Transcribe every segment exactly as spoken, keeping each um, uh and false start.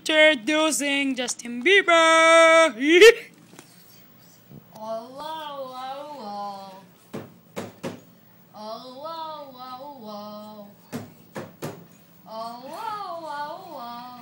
Introducing Justin Bieber. Oh, wow, wow, wow. Oh, wow, wow, wow. Oh, wow, wow, wow.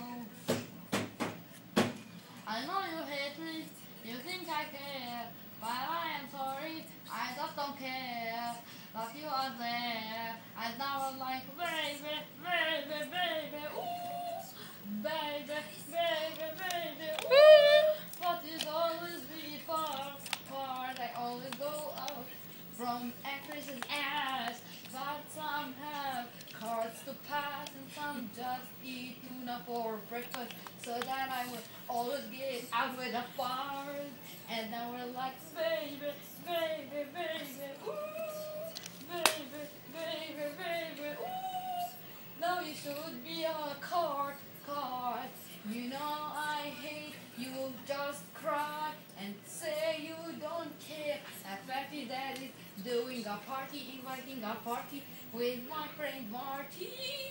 I know you hate me, you think I care, but I am sorry, I just don't care. But you are there, I never like baby, baby, baby, ooh, baby, baby, baby, ooh. But it's always be far, far. I always go out from actresses' ass, but some have cards to pass and some just eat tuna for breakfast, so that I would always get out with a fart. And then we're like, baby, baby, baby, ooh, baby, baby, baby, ooh. No, you should be a card, card. You know I hate you, just cry and say you don't care. A fatty that is doing a party, inviting a party with my friend Marty.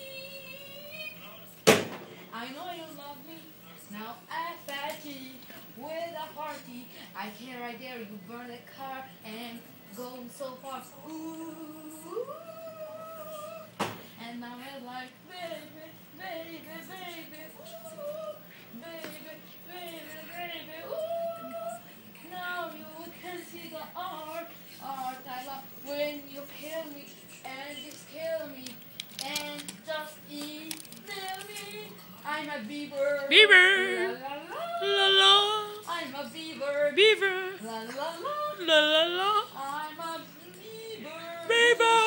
I know you love me, now a fatty with a party. I care, I dare you burn the car and go so far. Ooh. And now I'm like, baby, baby, baby, ooh, baby, baby, baby, ooh. Now you can see the art, art I love when you kill me and you scare me and just email me. I'm a beaver. Bieber. La la La la. la. I'm a beaver. Beaver. La la la. La la la. I'm a beaver. Beaver.